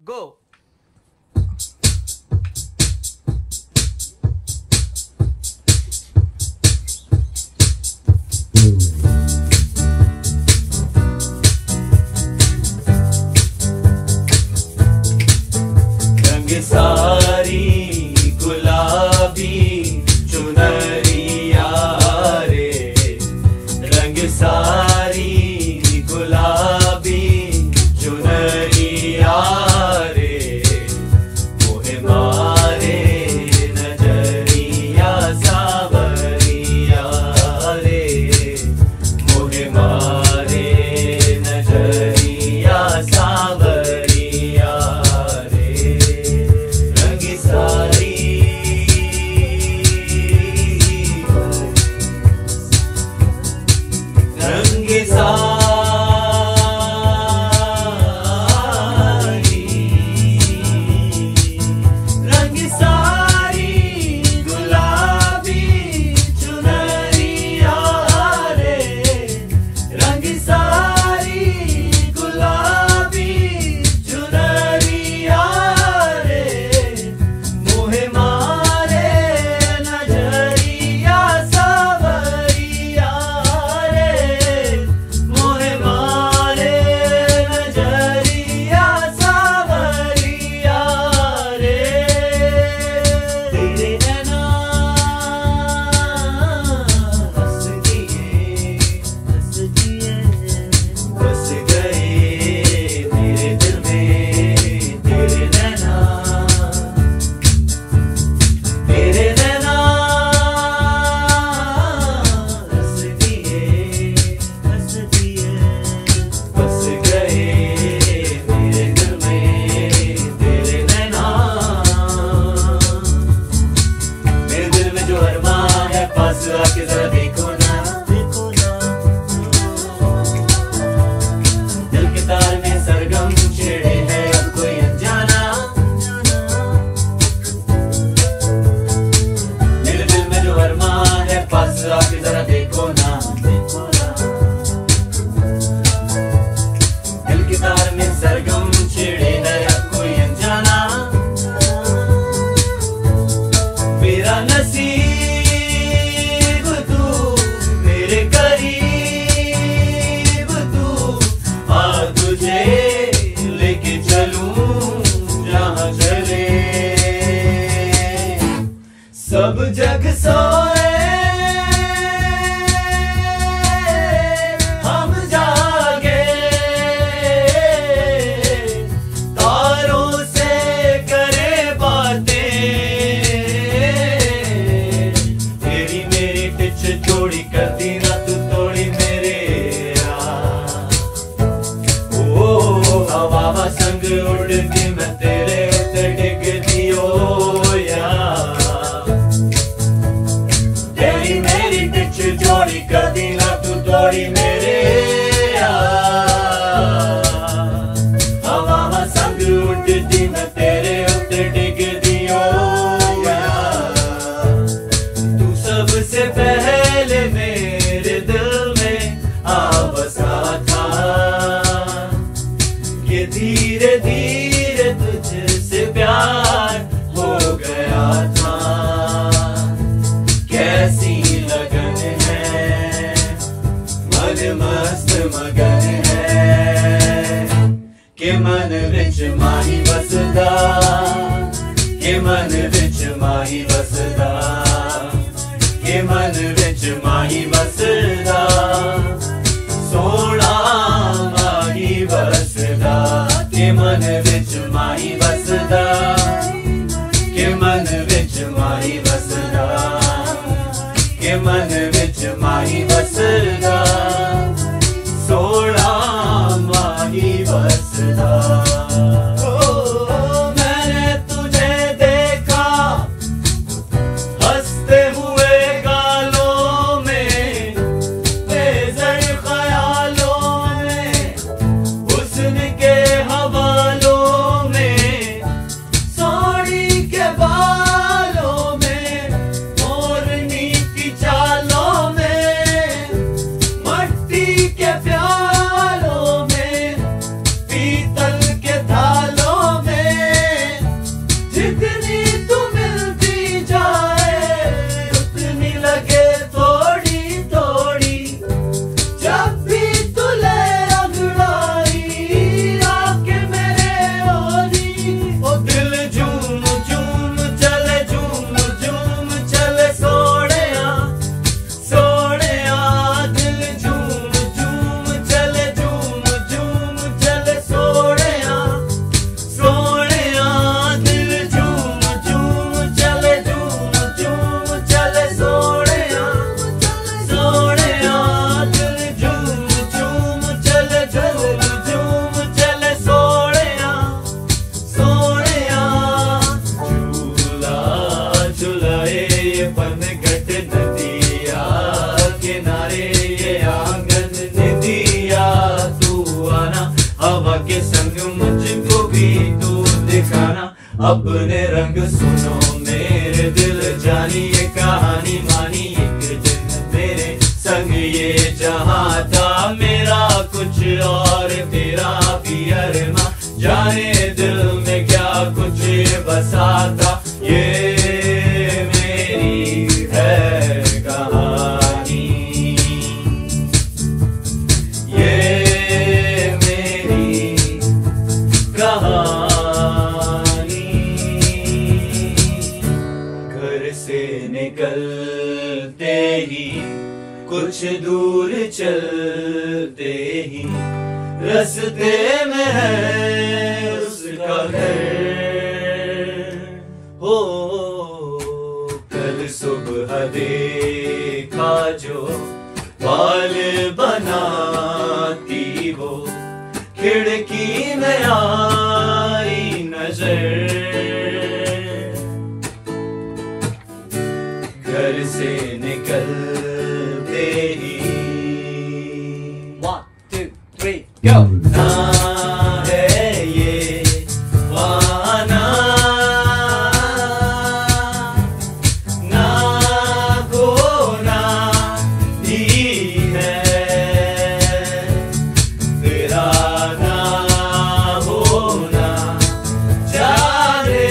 गो। सारी गुलाबी चुनरिया रे, रंग सारी गुलाबी चुनरिया रे, मोहे मारे नजरिया सावरिया रे, मोहे मारे नजरिया सावरिया सारी रंग सारी गुलाबी चुनरिया रे, रंग सारी गुलाबी चुनरिया रे, मोहे मारे नजरिया सावरिया रे, मोहे मारे नजरिया सावरिया रे, तेरे नैना हंस दिए बस गए मेरे दिल में, तेरे नैना तेरे नैना हंस दिए बस गए मेरे दिल में, तेरे नैना। मेरे दिल में जो अरमां है पास आके जरा देखो ना, दिल के तार में सरगम छेड़े हैं अब कोई अनजाना, मेरे दिल में जो अरमां है पास आके जरा देखो ना, दिल के तार में सरगम छेड़े है अब कोई अनजाना, मेरा नसीब तू मेरे करीब तू, आ तुझे लेके चलूं जहां चले, सब जग सोए हम जागे, तारों से करे बातें, तेरी मेरी पिच जोड़ी कर दी ना तू तोड़ी मेरे यार, ओ हवा संग उड़ के मैं तेरे उत्ते डिग दियो यार, तेरी मेरी पिच जोड़ी कर दी ना तू तोड़ी मेरे यार, हवा संग उड़ती मैं तेरे उत्ते डिग दियो यार, तू सबसे पहले मेरे दिल में आ बसा था, ये धीरे धीरे तुझसे प्यार हो गया था, कैसी लगन है मन मस्त मगन है, के मन विच माही बसदा, के मन विच माही बसदा, के मन विच माही बसदा, सोना माही बसदा, के मन विच माही बसदा, के मन विच माही बसदा, के मन विच माही बसदा, सोना माही बसदा। मैंने तुझे देखा हंसते हुए गालों में, बेज़र ख्यालों में, हुस्न के हवालों में, सोनी के बालों में, मोरनी की चालों ठिकाना, अपने रंग सुनो मेरे दिल जानी, ये कहानी मानी एक दिन तेरे संग ये जहां था, मेरा कुछ और तेरा भी अरमा, जाने दिल में क्या कुछ बसा था, ये मेरी है कहानी, ये मेरी कहानी। घर से निकलते ही कुछ दूर चलते ही रास्ते में है उसका घर, हो कल सुबह देखा जो बाल बनाती हो, खिड़की में आई नजर, घर से निकलते ही 1 2 3 go ना है ये वाना, ना खोना ही है, तेरा ना होना जाने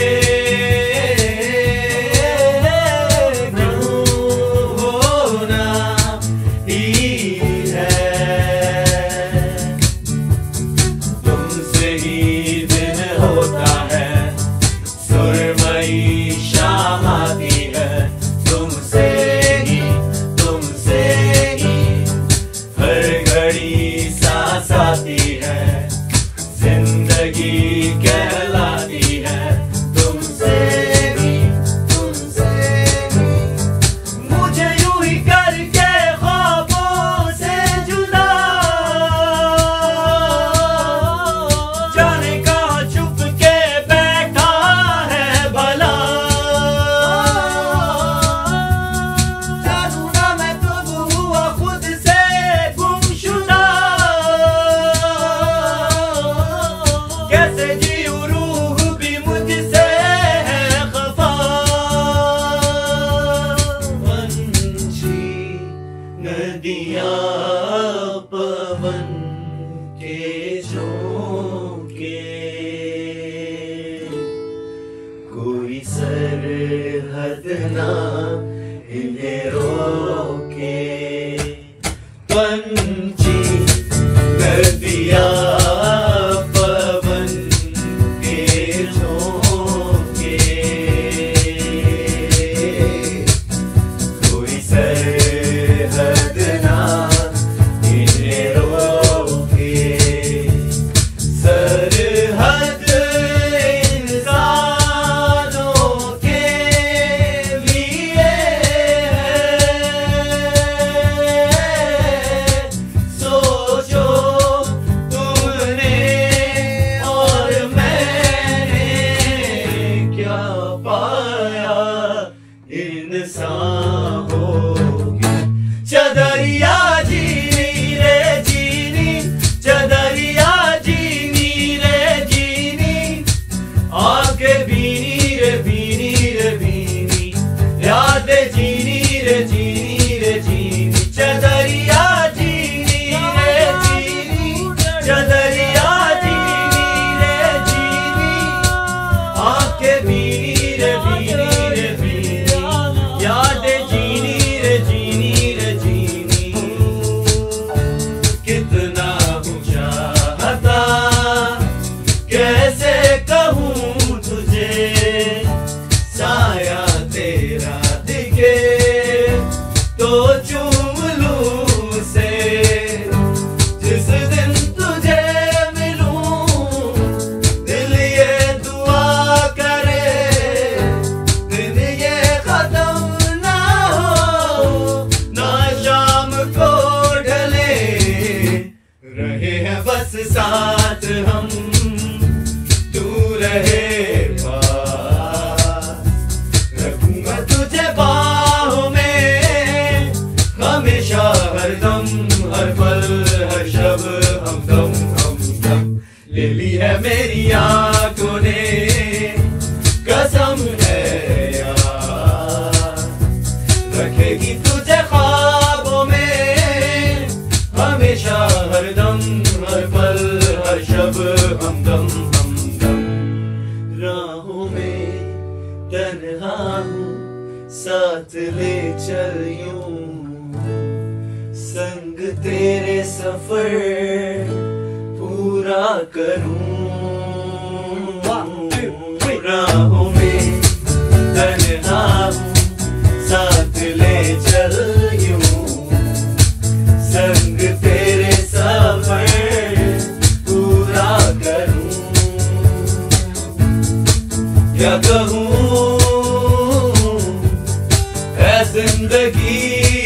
क्यों होना ही है, तुमसे ही दिन होता है, सुरमई शाम आती है, तुमसे ही हर घड़ी सांस आती है, जिंदगी कहलाती है, तुमसे ही मुझे यूं ही करके ख्वाबों से जुदा, जाने कहाँ छुप के बैठा है भला, जानू ना मैं कब हुआ खुद से गुमशुदा, कैसे जीऊं रूह भी मुझसे है खफा, पंछी नदियाँ पवन के झोंके, कोई सरहद ना इन्हें रोके, पंछी नदियाँ पवन के झोंके, कोई सरहद ना इन्हें रोके, सरहद इंसानों के लिए है, सोचो तुमने और मैंने क्या पाया इंसान होके, चदरिया जीनी रे जीनी, चदरिया जीनी रे जीनी, आंखें बीनी रे बीनी रे बीनी, यादें जीनी रे जीनी रे जीनी, चदरिया जीनी रे जीनी, चदरिया जीनी रे जीनी, आंखें बीनी रे बीनी रे बीनी, यादें जीनी रे जीनी रे जीनी, कितना चाहता कैसे कहूँ तुझे, साया तेरा दिखे तो चूम लूं उसे, जिस दिन तुझे मिलूं दिल ये दुआ करे, दिन ये खत्म ना हो, ना शाम को ढले, रहे हैं बस साथ हम, तू रहे पास, रखूंगा तुझे बाहों में हमेशा, हरदम हर पल हर शब हमदम, ले ली है मेरी आंखों ने साथ ले चल यूं, संग तेरे सफर पूरा करूं। राहों में तन्हा हूं, साथ ले चल यूं, संग तेरे सफर पूरा करूं। क्या कहूं ऐ जिंदगी